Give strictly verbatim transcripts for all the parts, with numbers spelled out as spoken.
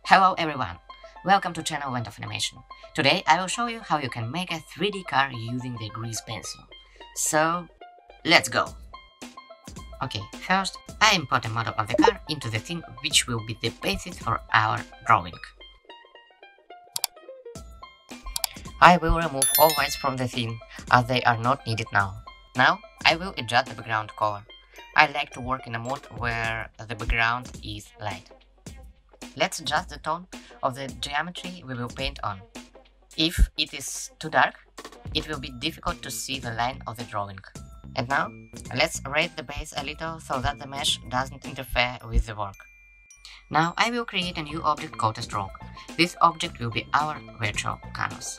Hello everyone! Welcome to channel Land of Animation. Today I will show you how you can make a three D car using the grease pencil. So, let's go! Okay, first I import a model of the car into the scene, which will be the basis for our drawing. I will remove all lights from the scene, as they are not needed now. Now I will adjust the background color. I like to work in a mode where the background is light. Let's adjust the tone of the geometry we will paint on. If it is too dark, it will be difficult to see the line of the drawing. And now, let's raise the base a little so that the mesh doesn't interfere with the work. Now I will create a new object called a stroke. This object will be our virtual canvas.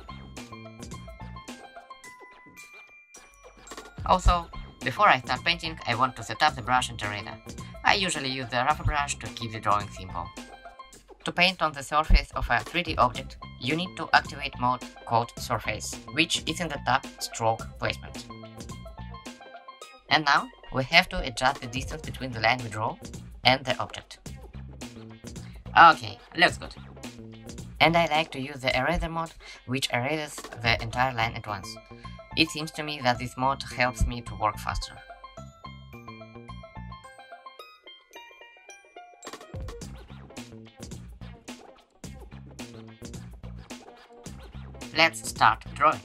Also, before I start painting, I want to set up the brush and eraser. I usually use the rougher brush to keep the drawing simple. To paint on the surface of a three D object, you need to activate mode called Surface, which is in the tab Stroke Placement. And now, we have to adjust the distance between the line we draw and the object. Okay, looks good. And I like to use the Eraser mode, which erases the entire line at once. It seems to me that this mode helps me to work faster. Let's start drawing.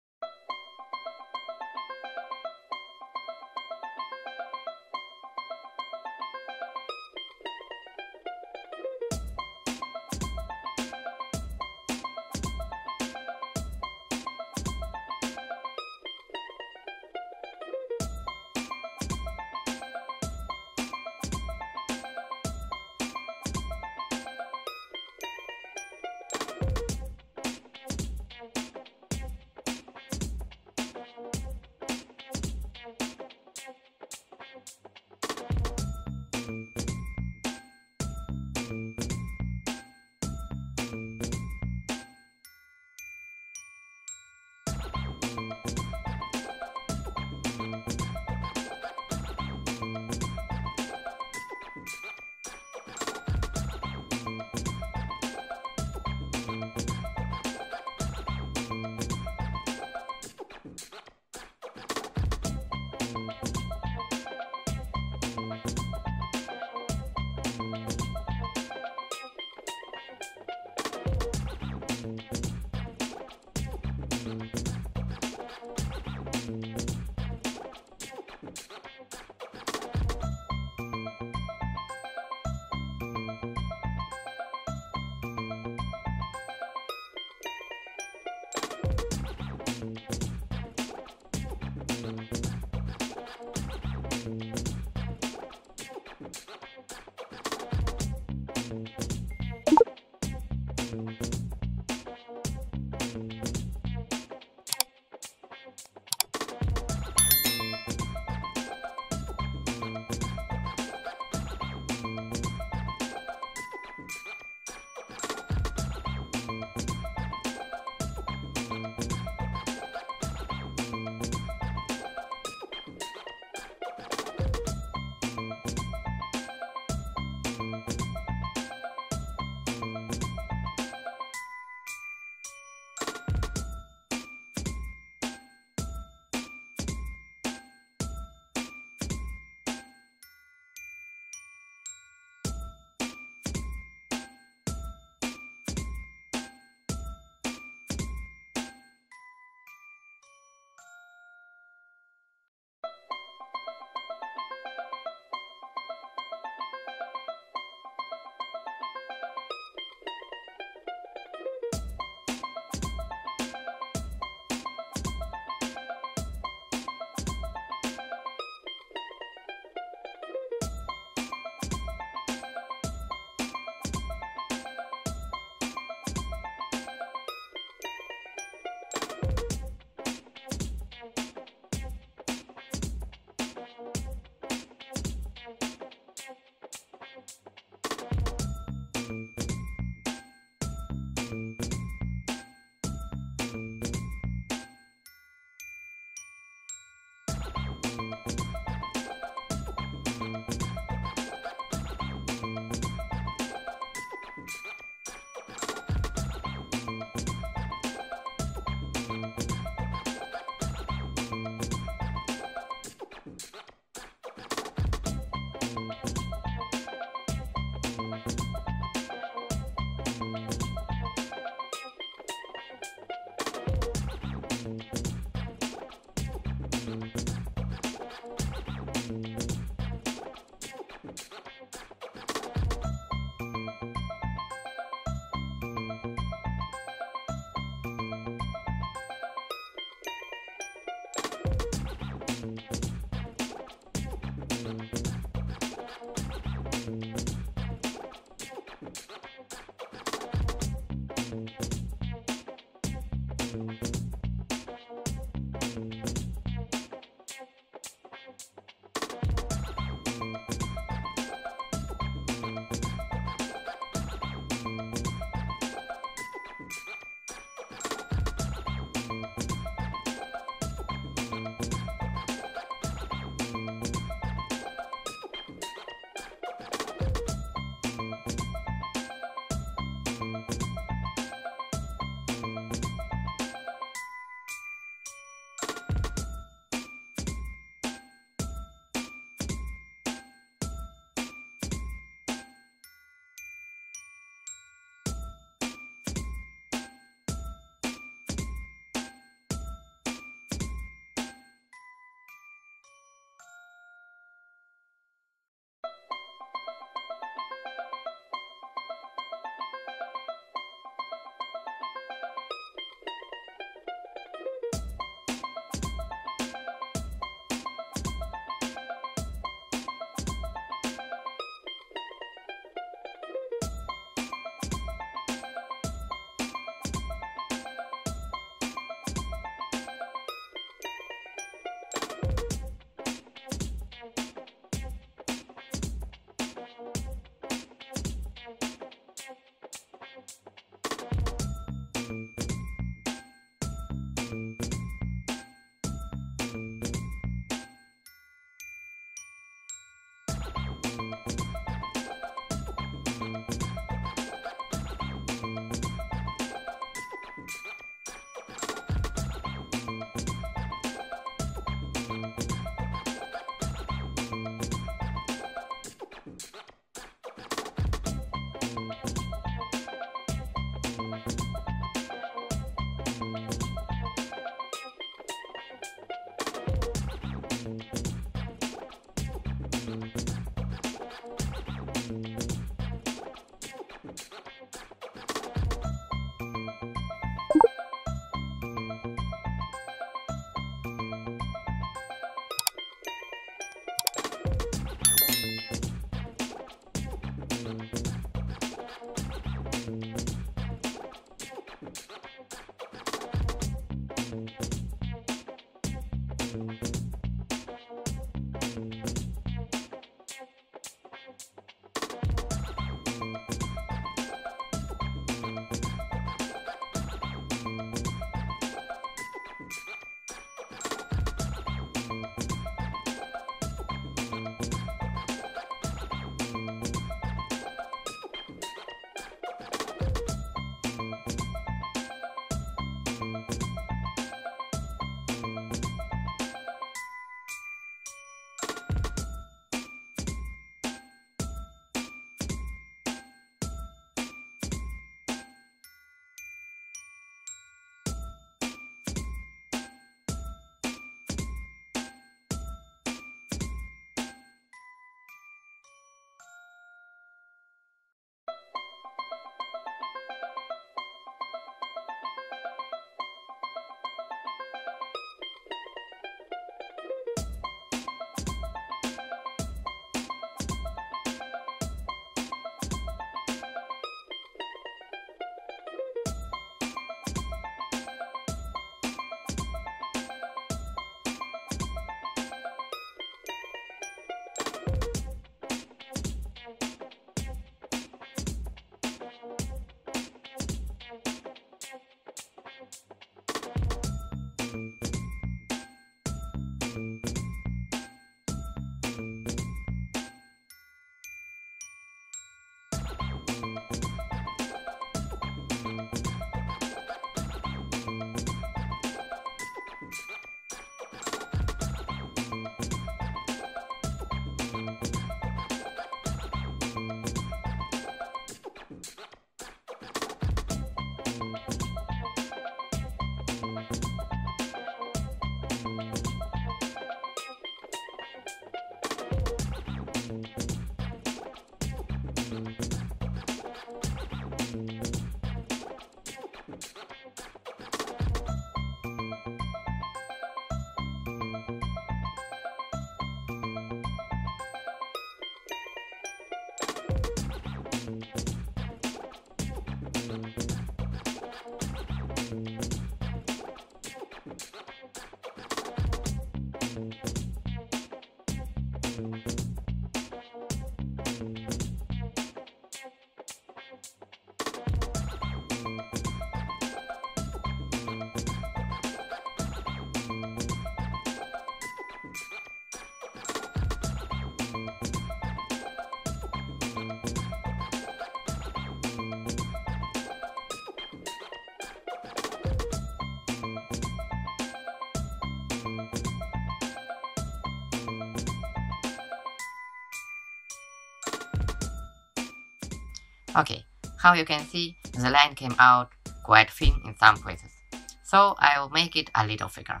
Okay, how you can see, the line came out quite thin in some places, so I will make it a little thicker.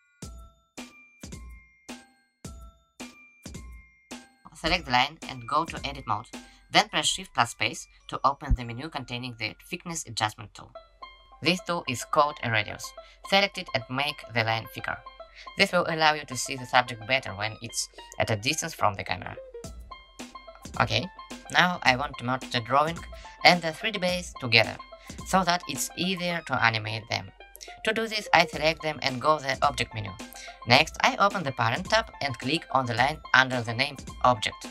Select the line and go to Edit Mode, then press Shift plus Space to open the menu containing the Thickness Adjustment tool. This tool is called a radius. Select it and make the line thicker. This will allow you to see the subject better when it's at a distance from the camera. Okay, now I want to merge the drawing and the three D base together, so that it's easier to animate them. To do this, I select them and go to the Object menu. Next, I open the Parent tab and click on the line under the name Object.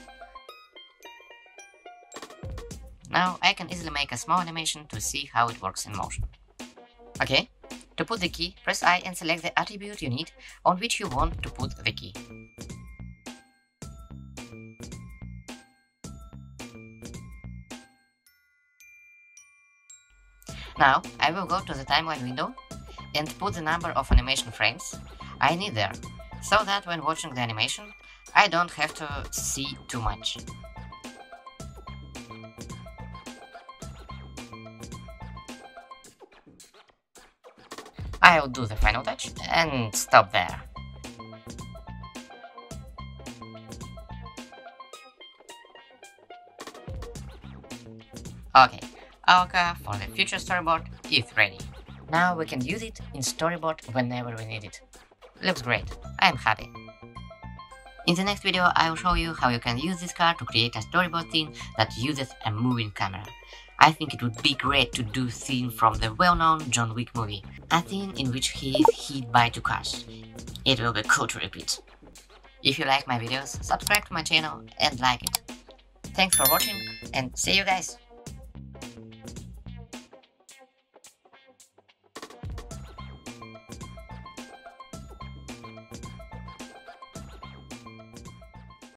Now I can easily make a small animation to see how it works in motion. Okay, to put the key, press I and select the attribute you need on which you want to put the key. Now I will go to the timeline window and put the number of animation frames I need there, so that when watching the animation, I don't have to see too much. I'll do the final touch and stop there. Okay, our car for the future storyboard is ready. Now we can use it in storyboard whenever we need it. Looks great, I'm happy. In the next video I will show you how you can use this car to create a storyboard scene that uses a moving camera. I think it would be great to do a scene from the well-known John Wick movie, a scene in which he is hit by two cars. It will be cool to repeat. If you like my videos, subscribe to my channel and like it. Thanks for watching and see you guys!